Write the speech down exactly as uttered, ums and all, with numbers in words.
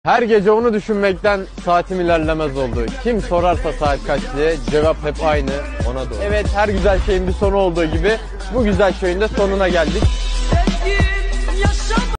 Her gece onu düşünmekten saatim ilerlemez oldu. Kim sorarsa saat kaç diye cevap hep aynı, ona doğru. Evet, her güzel şeyin bir sonu olduğu gibi bu güzel şeyin de sonuna geldik.